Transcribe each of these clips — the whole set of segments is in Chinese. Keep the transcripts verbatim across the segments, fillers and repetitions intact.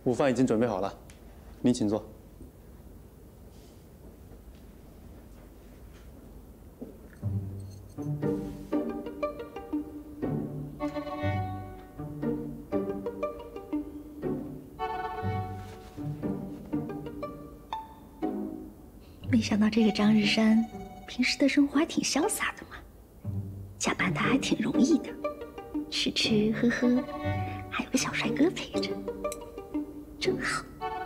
午饭已经准备好了，您请坐。 没想到这个张日山，平时的生活还挺潇洒的嘛，假扮他还挺容易的，吃吃喝喝，还有个小帅哥陪着，真好。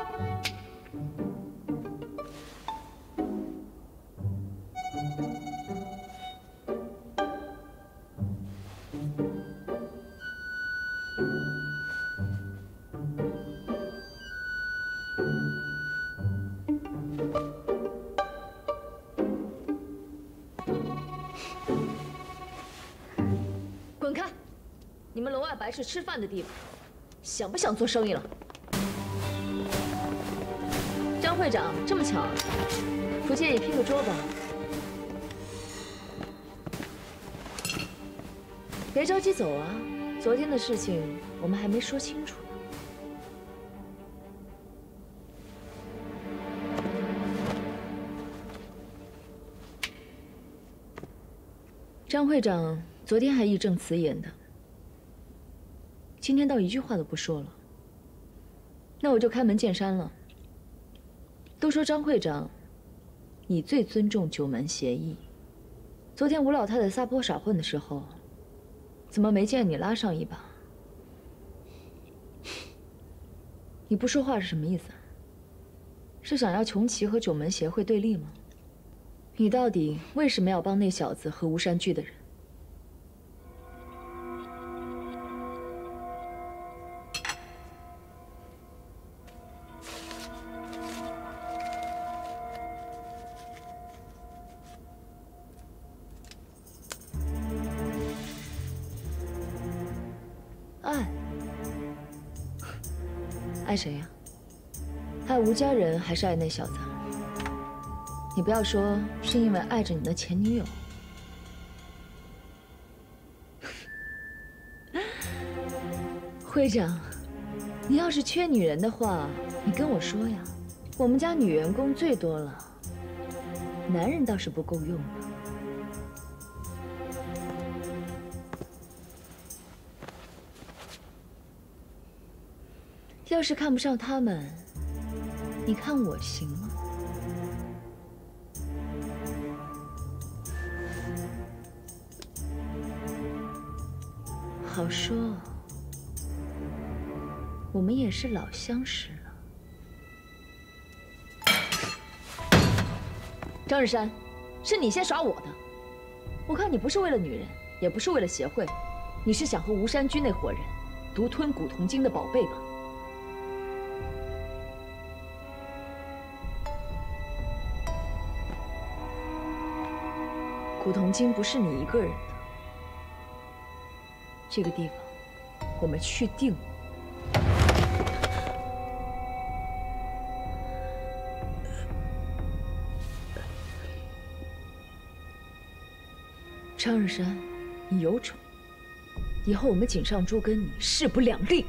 滚开！你们楼外白是吃饭的地方，想不想做生意了？张会长，这么巧，不介意拼个桌吧？别着急走啊，昨天的事情我们还没说清楚呢。张会长昨天还义正辞严的，今天倒一句话都不说了。那我就开门见山了。都说张会长，你最尊重九门协议。昨天吴老太太撒泼耍混的时候，怎么没见你拉上一把？你不说话是什么意思？是想要穷奇和九门协会对立吗？你到底为什么要帮那小子和吴山居的人？爱？爱谁呀？爱吴家人还是爱那小子？你不要说是因为爱着你的前女友。会长，你要是缺女人的话，你跟我说呀。我们家女员工最多了，男人倒是不够用的。要是看不上他们，你看我行吗？好说，我们也是老相识了。张日山，是你先耍我的。我看你不是为了女人，也不是为了协会，你是想和吴山居那伙人独吞古铜精的宝贝吧？古铜精不是你一个人的。这个地方，我们去定。张日山，你有种！以后我们井上猪跟你势不两立。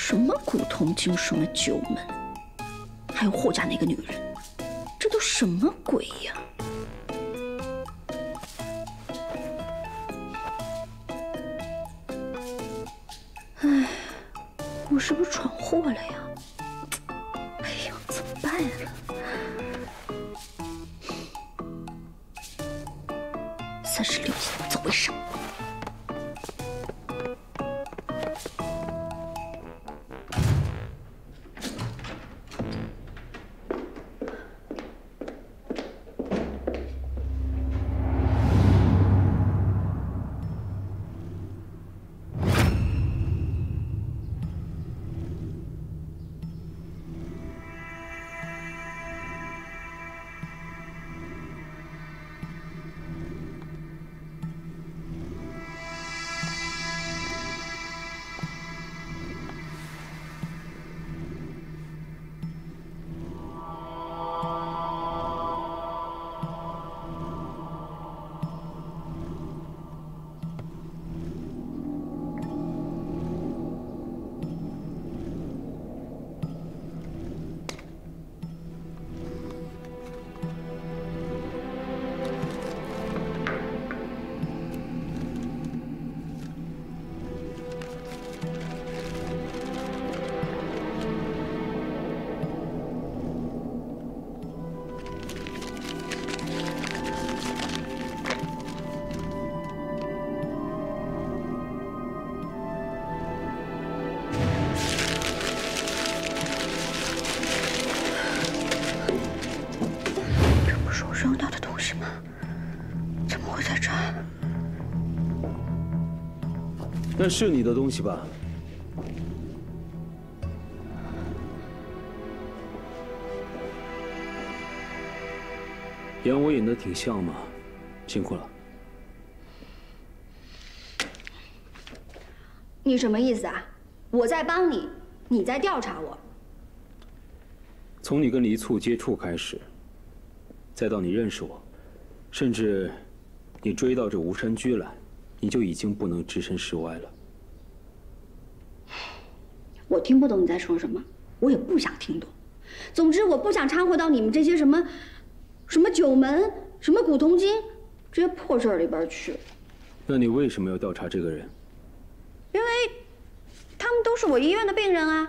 什么古铜镜，什么九门，还有霍家那个女人，这都什么鬼呀？哎，我是不是闯祸了呀？哎呦，怎么办呀？三十六计，走为上。 那是你的东西吧？演我演的挺像嘛，辛苦了。 你什么意思啊？我在帮你，你在调查我。 从你跟黎簇接触开始，再到你认识我，甚至你追到这吴山居来，你就已经不能置身事外了。 我听不懂你在说什么，我也不想听懂。总之，我不想掺和到你们这些什么、什么九门、什么古铜经这些破事儿里边去。 那你为什么要调查这个人？ 因为他们都是我医院的病人啊。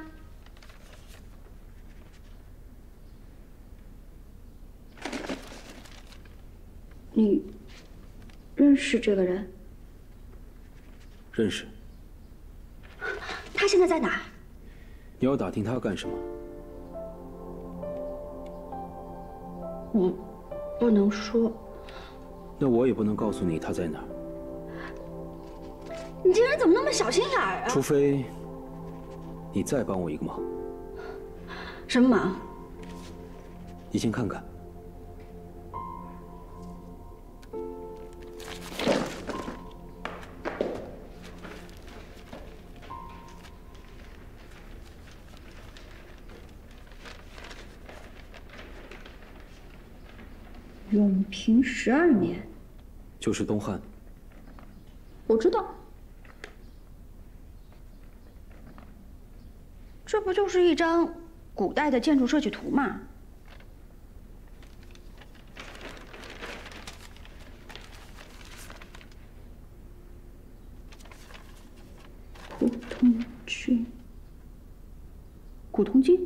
你认识这个人？ 认识。 他现在在哪？ 你要打听他干什么？ 我不能说。 那我也不能告诉你他在哪儿。 你这人怎么那么小心眼儿啊？ 除非你再帮我一个忙。 什么忙？ 你先看看。 永平十二年， 就是东汉。 我知道，这不就是一张古代的建筑设计图吗？古铜镜，古铜镜。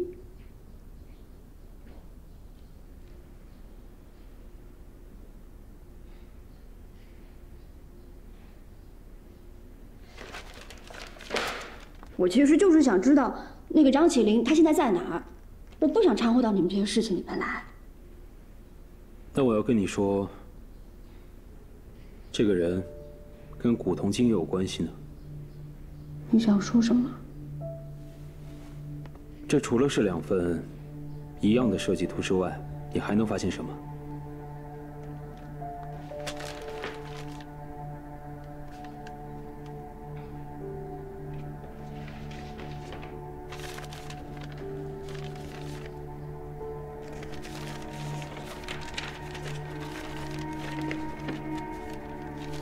我其实就是想知道那个张起灵他现在在哪儿，我不想掺和到你们这些事情里面来。 那我要跟你说，这个人跟古铜经有关系呢。 你想说什么？ 这除了是两份一样的设计图之外，你还能发现什么？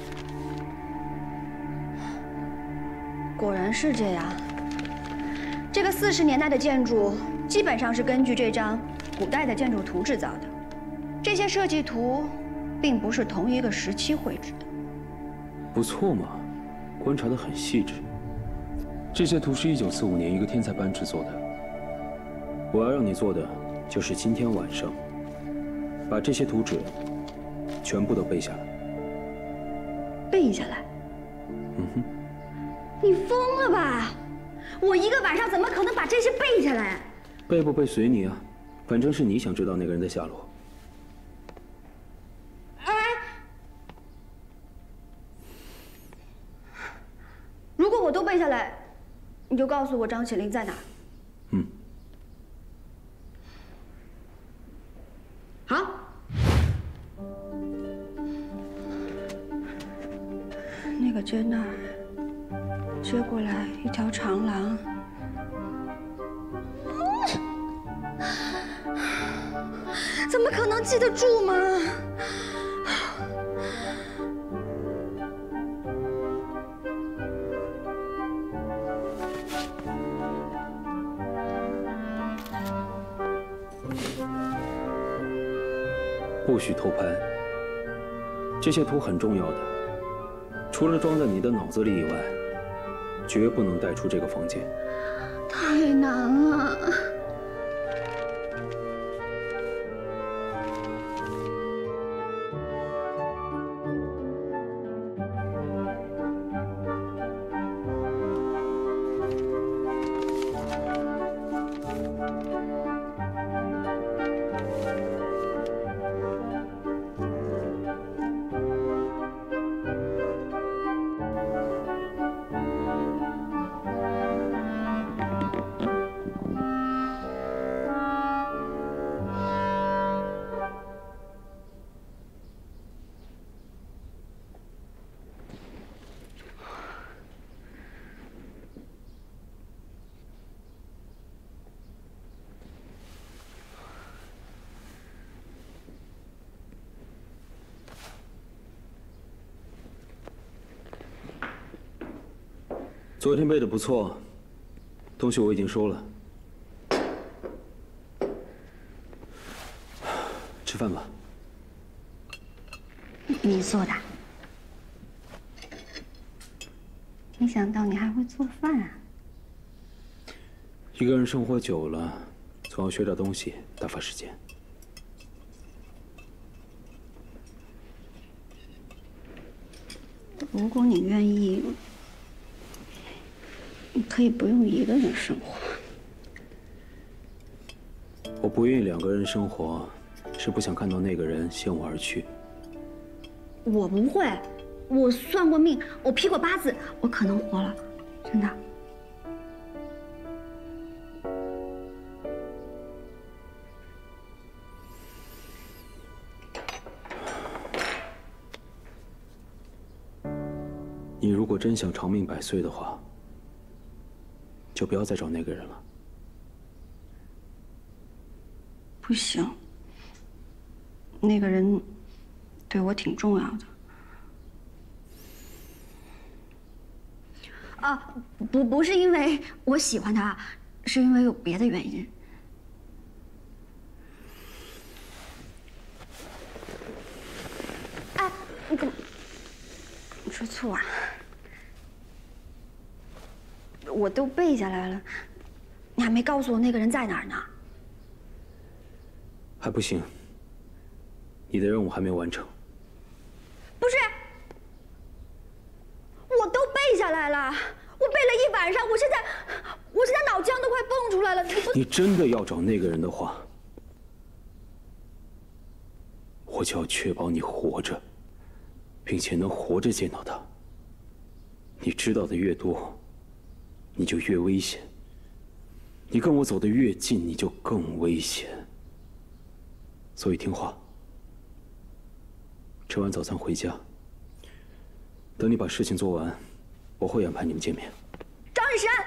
果然是这样， 这个四十年代的建筑基本上是根据这张古代的建筑图制造的，这些设计图并不是同一个时期绘制的。 不错嘛，观察得很细致。这些图是一九四五年一个天才班制作的。我要让你做的就是今天晚上把这些图纸全部都背下来。 背下来？ 嗯哼。 你疯了吧？我一个晚上怎么可能把这些背下来？ 背不背随你啊，反正是你想知道那个人的下落。 哎，如果我都背下来，你就告诉我张起灵在哪儿。 嗯。 好。那个街那儿。接过来一条长廊，怎么可能记得住吗？ 不许偷拍，这些图很重要的，除了装在你的脑子里以外。绝不能带出这个房间。 太难了。 昨天背的不错，东西我已经收了。吃饭吧。 你做的？没想到你还会做饭啊！ 一个人生活久了，总要学点东西打发时间。 如果你愿意，你可以不用一个人生活。 我不愿意两个人生活，是不想看到那个人先我而去。 我不会，我算过命，我批过八字，我可能活了，真的。 你如果真想长命百岁的话，就不要再找那个人了。 不行，那个人对我挺重要的。啊，不，不是因为我喜欢他，是因为有别的原因。哎，你干嘛？你吃醋啊？我都背下来了，你还没告诉我那个人在哪儿呢。 还不行，你的任务还没完成。 不是，我都背下来了，我背了一晚上，我现在，我现在脑浆都快蹦出来了。你不， 你真的要找那个人的话，我就要确保你活着，并且能活着见到他。你知道的越多，你就越危险；你跟我走得越近，你就更危险。所以听话，吃完早餐回家。等你把事情做完，我会安排你们见面。 张雨山，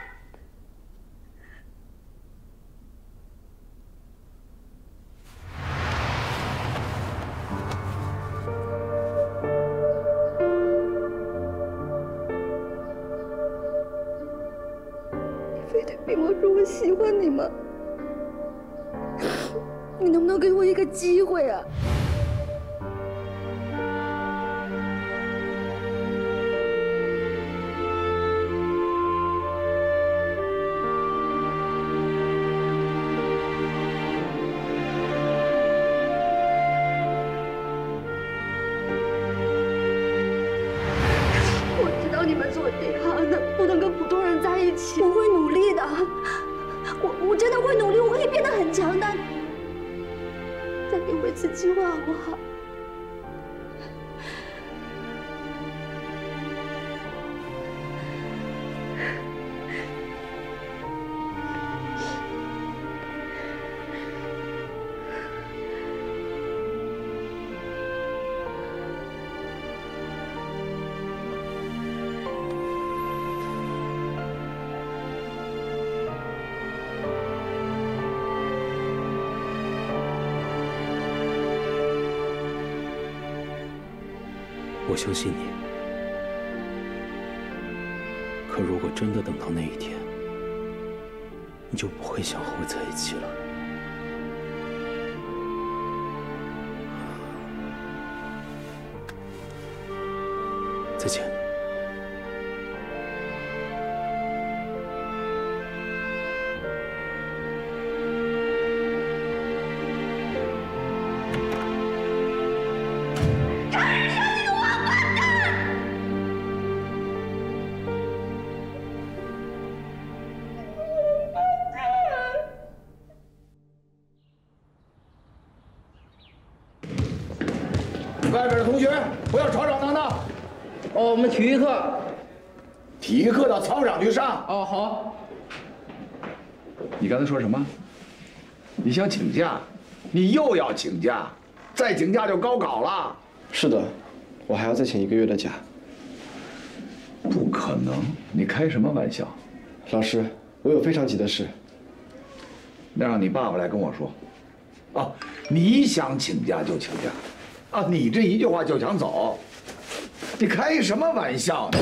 背对冰我说我喜欢你吗？你能不能给我一个机会啊？我知道你们做这一行的不能跟普通人在一起，我会努力的。我我真的会努力，我可以变得很强大。再给我一次机会好不好？ 我相信你，可如果真的等到那一天，你就不会想和我在一起了。再见。 外边的同学不要吵吵闹闹。 哦，我们体育课， 体育课到操场去上。 哦，好。 你刚才说什么？你想请假？你又要请假？再请假就高考了。 是的，我还要再请一个月的假。 不可能！你开什么玩笑？ 老师，我有非常急的事。 那让你爸爸来跟我说。啊，你想请假就请假。啊，你这一句话就想走，你开什么玩笑呢？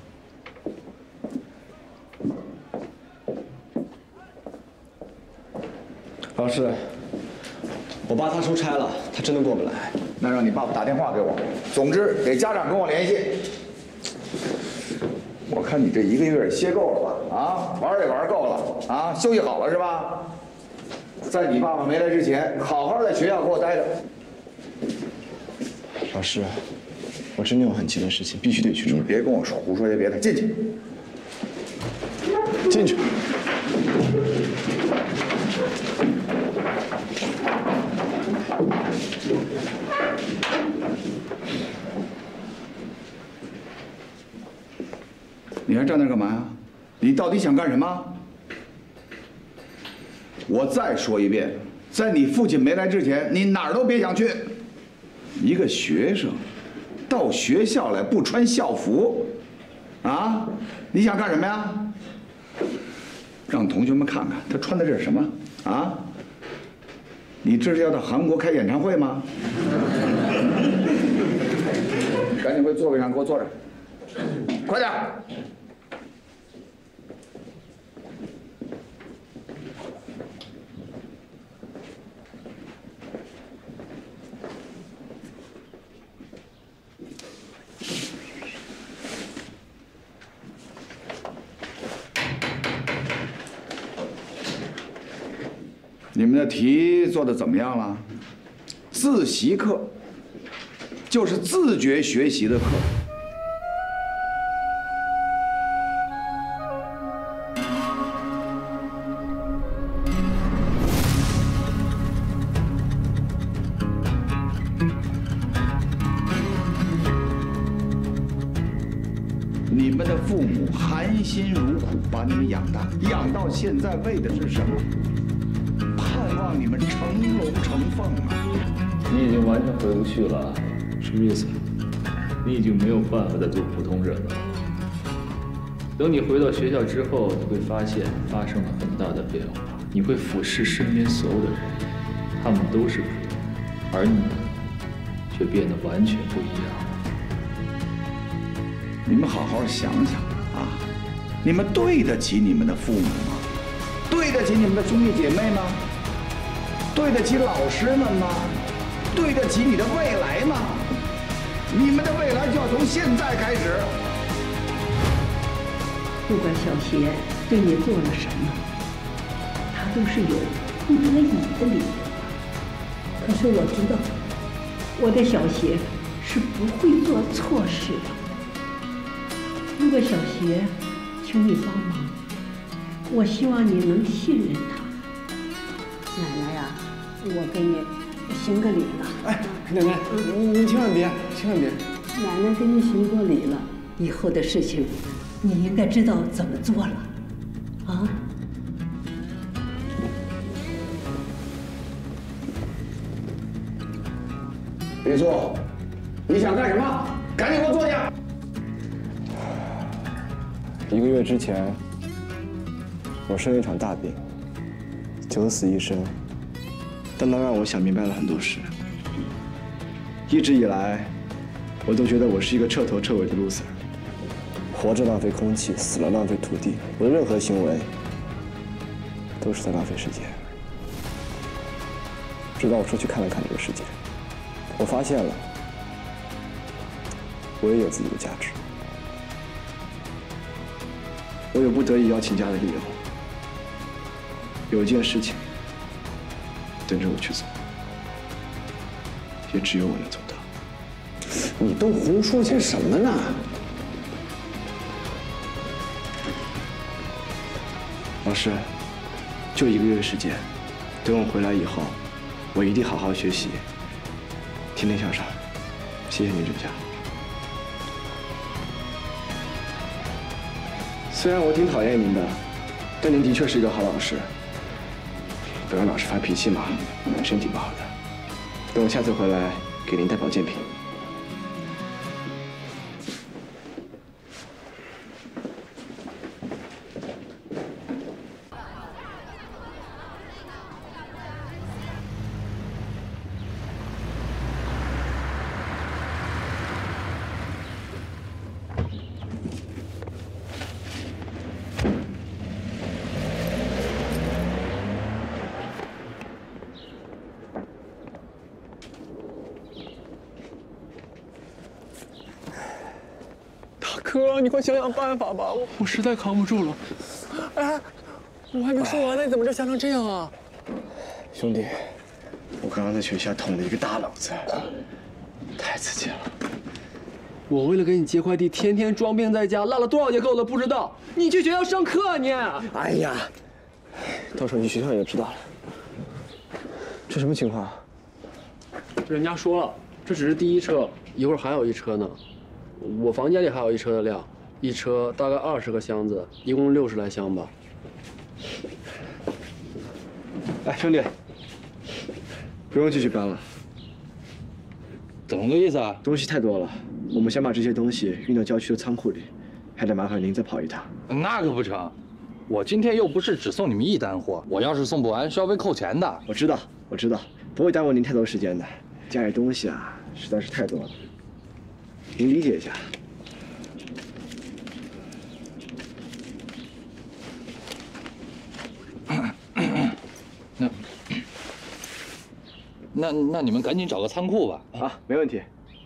老师，我爸他出差了，他真的过不来。 那让你爸爸打电话给我。总之，得家长跟我联系。我看你这一个月歇够了吧？啊，玩也玩够了，啊，休息好了是吧？在你爸爸没来之前，好好在学校给我待着。 老师，我真的有很急的事情，必须得去处理。 你别跟我说胡说些别的，进去。 进去。 你还站那干嘛呀？你到底想干什么？我再说一遍，在你父亲没来之前，你哪儿都别想去。一个学生到学校来不穿校服，啊？你想干什么呀？让同学们看看他穿的这是什么啊？你这是要到韩国开演唱会吗？赶紧回座位上给我坐着，快点！你们的题做的怎么样了？自习课就是自觉学习的课。你们的父母含辛茹苦把你们养大，养到现在为的是什么？盼望你们成龙成凤啊！ 你已经完全回不去了，什么意思？你已经没有办法再做普通人了。等你回到学校之后，你会发现发生了很大的变化。你会俯视身边所有的人，他们都是普通，而你却变得完全不一样了。 你们好好想想啊！ 你们对得起你们的父母吗？对得起你们的兄弟姐妹吗？对得起老师们吗？对得起你的未来吗？你们的未来就要从现在开始。 不管小邪对你做了什么，他都是有不得已的理由。可是我知道，我的小邪是不会做错事的。如果小邪请你帮忙，我希望你能信任他。奶奶呀，我给你行个礼了。 哎，奶奶，您您千万别，千万别。 奶奶给你行过礼了，以后的事情你应该知道怎么做了，啊？ 李素，你想干什么？赶紧给我坐下。 一个月之前，我生了一场大病，九死一生。但它让我想明白了很多事。一直以来，我都觉得我是一个彻头彻尾的 loser。活着浪费空气，死了浪费土地。我的任何行为都是在浪费时间。直到我出去看了看这个世界，我发现了，我也有自己的价值。我有不得已要请假的理由。有一件事情等着我去做，也只有我能做到。 你都胡说些什么呢？ 老师，就一个月时间，等我回来以后，我一定好好学习，天天向上。谢谢您这家。虽然我挺讨厌您的，但您的确是一个好老师。不要老是发脾气嘛，身体不好的。等我下次回来，给您带保健品。 哥，你快想想办法吧，我我实在扛不住了。哎，我还没说完呢，你怎么就吓成这样啊？ 兄弟，我刚刚在学校捅了一个大篓子，太刺激了。 我为了给你接快递，天天装病在家，落了多少节课我都不知道。你去学校上课啊你？ 哎呀，到时候你去学校也知道了。这什么情况？ 人家说了，这只是第一车，一会儿还有一车呢。我房间里还有一车的量，一车大概二十个箱子，一共六十来箱吧。 哎，兄弟，不用继续搬了。 怎么个意思啊？ 东西太多了，我们先把这些东西运到郊区的仓库里，还得麻烦您再跑一趟。 那可不成，我今天又不是只送你们一单货，我要是送不完是要被扣钱的。 我知道，我知道，不会耽误您太多时间的。家里东西啊，实在是太多了。您理解一下。 那那那你们赶紧找个仓库吧。 啊，没问题。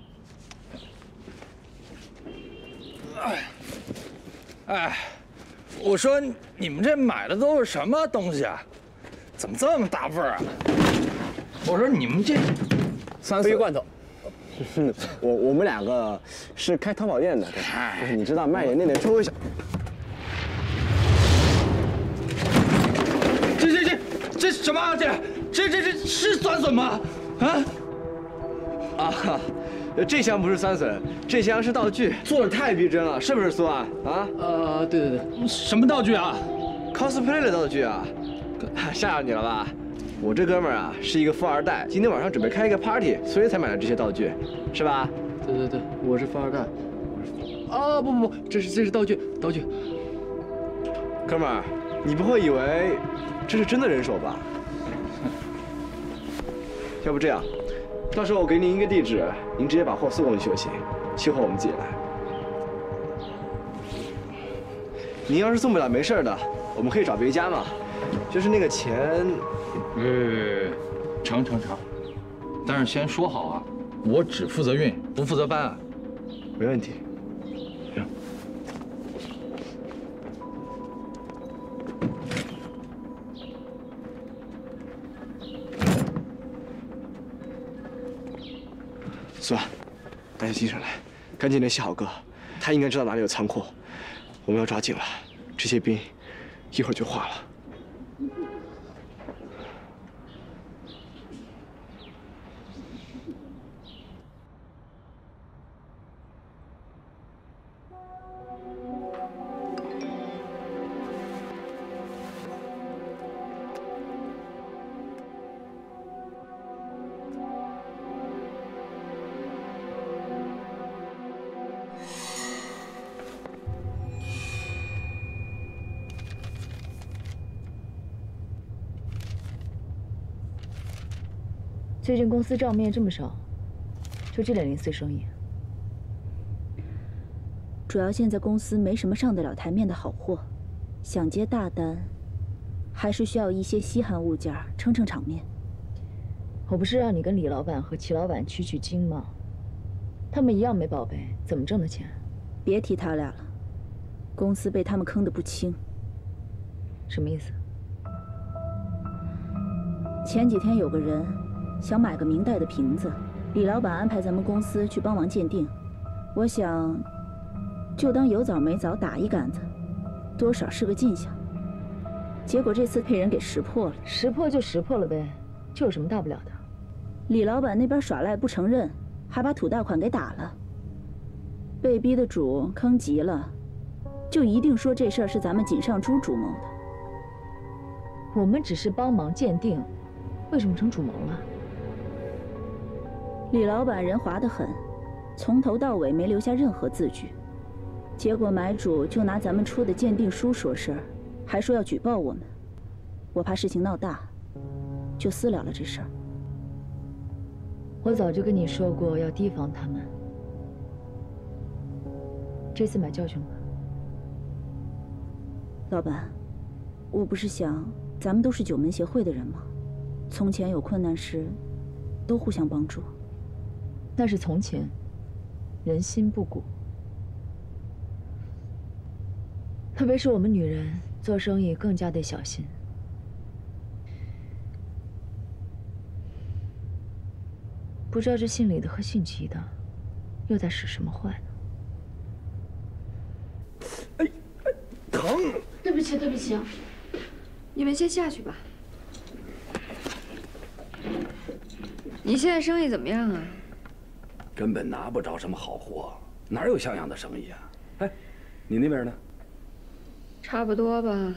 哎，哎，我说你们这买的都是什么东西啊？怎么这么大份儿啊？我说你们这三杯罐头。我我们两个是开淘宝店的，就是你知道卖点那点抽一下。 这这这这什么啊？这这这这是酸笋吗？啊啊，这箱不是酸笋，这箱是道具，做的太逼真了，是不是苏啊？啊？ 呃，对对对， 什么道具啊 ？cosplay 的道具啊，吓着你了吧？我这哥们儿啊是一个富二代，今天晚上准备开一个 party， 所以才买了这些道具，是吧？ 对对对，我是富二代。啊不不不，这是这是道具道具。 哥们儿，你不会以为这是真的人手吧？要不这样，到时候我给您一个地址，您直接把货送过去就行，期货我们自己来。 您要是送不了，没事的，我们可以找别家嘛。就是那个钱， 呃，成成成，但是先说好啊，我只负责运，不负责搬啊。 没问题。 行。 算了，大家精神来，赶紧联系好哥，他应该知道哪里有仓库，我们要抓紧了，这些冰一会儿就化了。 最近公司账面这么少，就这点零碎生意。 主要现在公司没什么上得了台面的好货，想接大单，还是需要一些稀罕物件撑撑场面。 我不是让你跟李老板和齐老板取取经吗？他们一样没宝贝，怎么挣的钱？ 别提他俩了，公司被他们坑得不轻。 什么意思？ 前几天有个人想买个明代的瓶子，李老板安排咱们公司去帮忙鉴定。我想，就当有枣没枣打一竿子，多少是个进项。结果这次被人给识破了。 识破就识破了呗，这有什么大不了的？ 李老板那边耍赖不承认，还把土大款给打了。被逼的主坑急了，就一定说这事儿是咱们井上猪主谋的。 我们只是帮忙鉴定，为什么成主谋了？ 李老板人滑得很，从头到尾没留下任何字据，结果买主就拿咱们出的鉴定书说事儿，还说要举报我们。我怕事情闹大，就私了了这事儿。 我早就跟你说过要提防他们，这次买教训了吧？ 老板，我不是想，咱们都是九门协会的人吗？从前有困难时，都互相帮助。 那是从前，人心不古。特别是我们女人做生意更加得小心。不知道这姓李的和姓齐的，又在使什么坏呢？ 哎哎，疼！ 对不起，对不起，你们先下去吧。你现在生意怎么样啊？ 根本拿不着什么好货，哪有像样的生意啊？哎，你那边呢？ 差不多吧。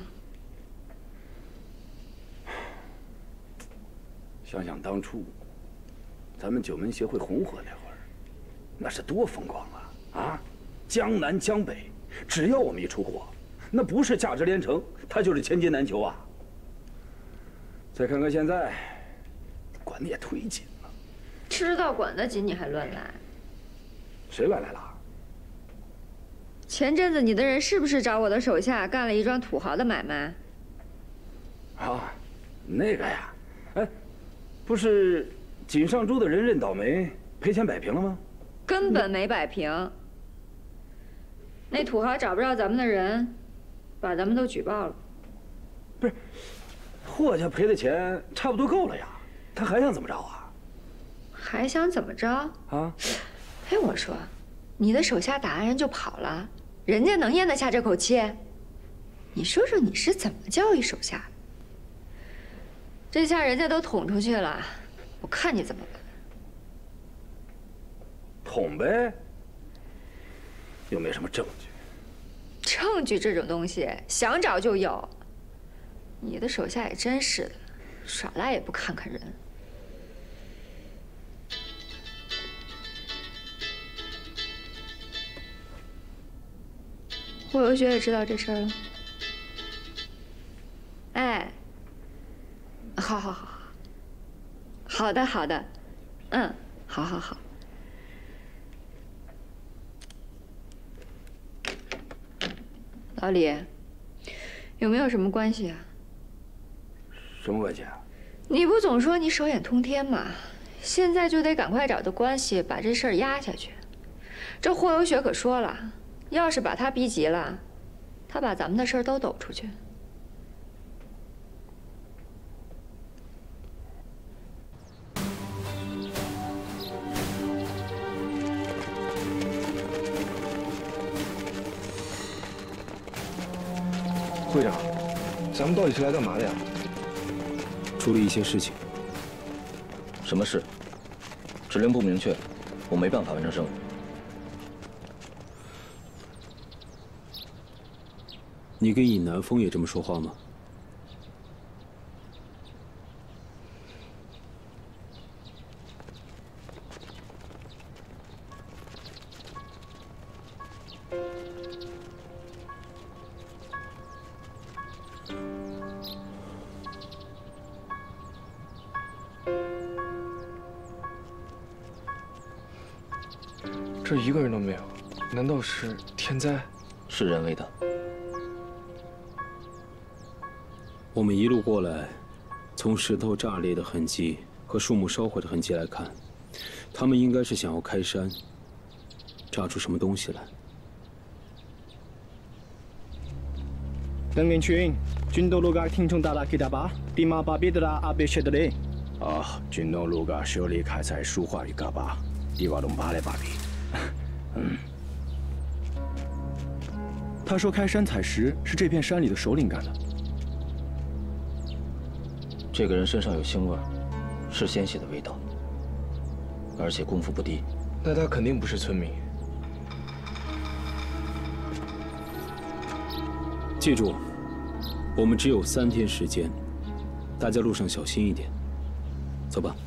想想当初，咱们九门协会红火那会儿，那是多风光啊！啊，江南江北，只要我们一出货，那不是价值连城，它就是千金难求啊。再看看现在，管得也忒紧了。 知道管得紧，你还乱来？ 谁乱来了？ 前阵子你的人是不是找我的手下干了一桩土豪的买卖？ 啊，那个呀，哎，不是井上猪的人认倒霉，赔钱摆平了吗？ 根本没摆平。那土豪找不着咱们的人，把咱们都举报了。 不是，霍家赔的钱差不多够了呀，他还想怎么着啊？ 还想怎么着？ 啊？ 哎，我说，你的手下打完人就跑了，人家能咽得下这口气？你说说你是怎么教育手下的？这下人家都捅出去了，我看你怎么办？ 捅呗，又没什么证据。 证据这种东西，想找就有。你的手下也真是的，耍赖也不看看人。霍游学也知道这事儿了。哎，好好好好，好的好的，嗯，好好好。老李， 有没有什么关系啊？ 什么关系啊？ 你不总说你手眼通天吗？现在就得赶快找到关系，把这事儿压下去。这霍有雪可说了，要是把他逼急了，他把咱们的事儿都抖出去。 会长，咱们到底是来干嘛的呀？ 处理一些事情。 什么事？指令不明确，我没办法完成任务。 你跟尹南风也这么说话吗？ 这一个人都没有，难道是天灾？ 是人为的。 我们一路过来，从石头炸裂的痕迹和树木烧毁的痕迹来看，他们应该是想要开山，炸出什么东西来。 登领群，军斗路个听众大大给大巴，地马巴别的啦阿别写的嘞。 啊，军斗路个手里开采书画与嘎巴，地瓦东巴来巴比。 嗯， 他说开山采石是这片山里的首领干的。 这个人身上有腥味，是鲜血的味道，而且功夫不低。 那他肯定不是村民。 记住，我们只有三天时间，大家路上小心一点。走吧。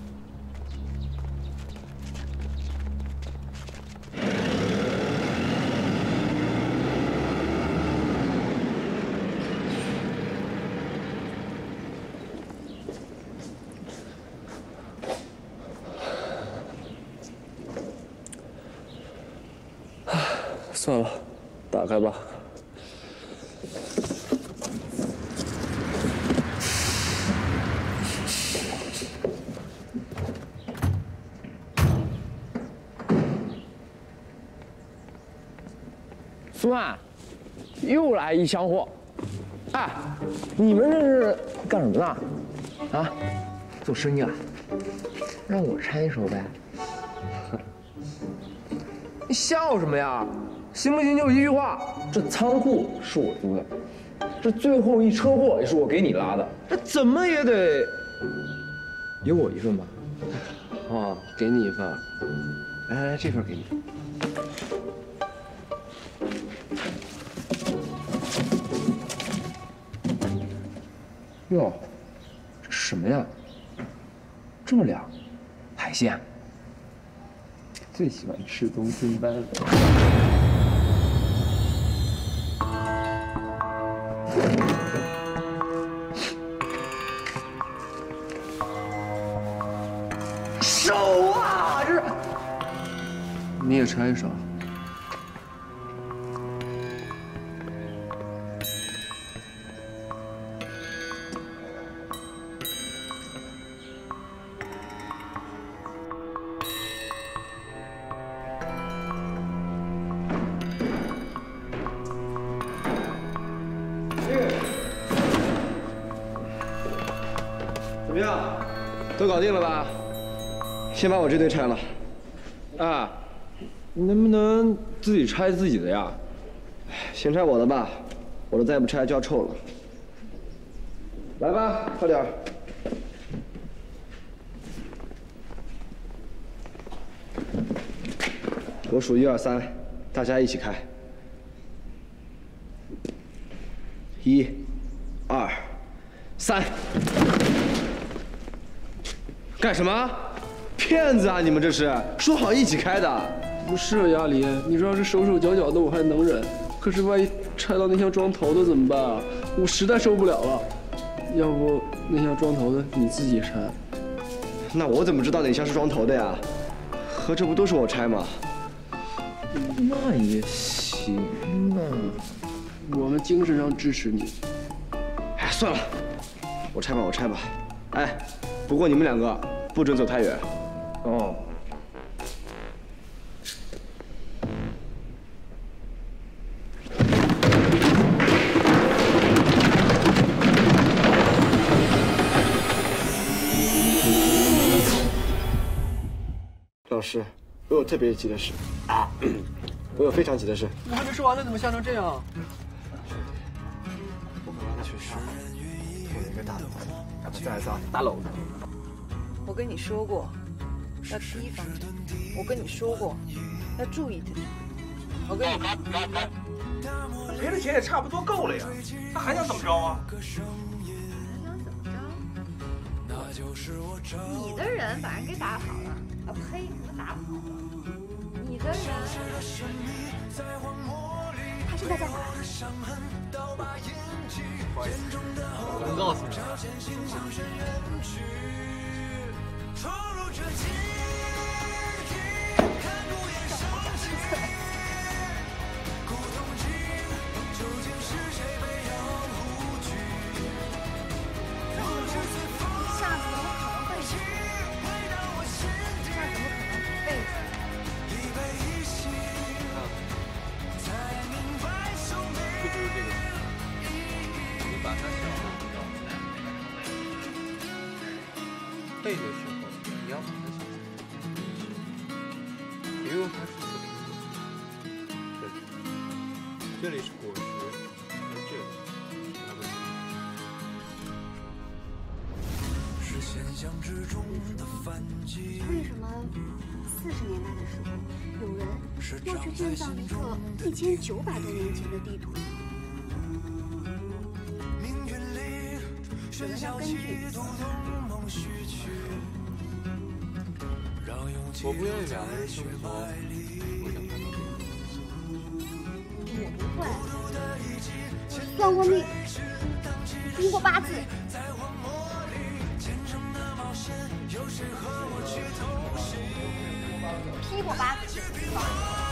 算了，打开吧。 苏曼，又来一箱货。哎，你们这是干什么呢？啊， 做生意啊？让我拆一手呗。 你笑什么呀？行不行就一句话，这仓库是我租的，这最后一车货也是我给你拉的，这怎么也得有我一份吧？ 啊，给你一份。 来来来，这份给你。 哟，这什么呀？这么凉，海鲜。最喜欢吃东星斑了。 手啊，这你也拆一手。 怎么样？都搞定了吧？ 先把我这堆拆了。 啊，你能不能自己拆自己的呀？ 先拆我的吧，我的再不拆就要臭了。来吧，快点儿。我数一二三，大家一起开。一、二、三。干什么？ 骗子啊！你们这是说好一起开的？ 不是呀，李，你说要是手手脚脚的我还能忍，可是万一拆到那箱装头的怎么办啊？我实在受不了了。要不那箱装头的你自己拆？ 那我怎么知道哪箱是装头的呀？合着不都是我拆吗？ 那也行啊，我们精神上支持你， 算了，我拆吧，我拆吧。哎，不过你们两个不准走太远。 哦。 老师，我有特别急的事。啊，我有非常急的事。 我还没说完呢，怎么吓成这样？ 我们来到学校，做了一个大楼，然后再造大楼。 我跟你说过，要提防着。我跟你说过，要注意着。我跟你说， 赔的钱也差不多够了呀，他还想怎么着啊？ 你的人把人给打跑了，啊呸，怎么打跑了？你的人， 他现在在哪儿？ 不好意思，我能告诉你。 背的时候，你要把它想象，比如它是一个瓶子，这里，这里是果实，而这里是它的籽。 为什么四十年代的时候，有人要去建造一个一千九百多年前的地图呢？有人要根据。 我不愿意两个人生活，我想看到这个。 我不会，我算过命，听过八字。批过八字。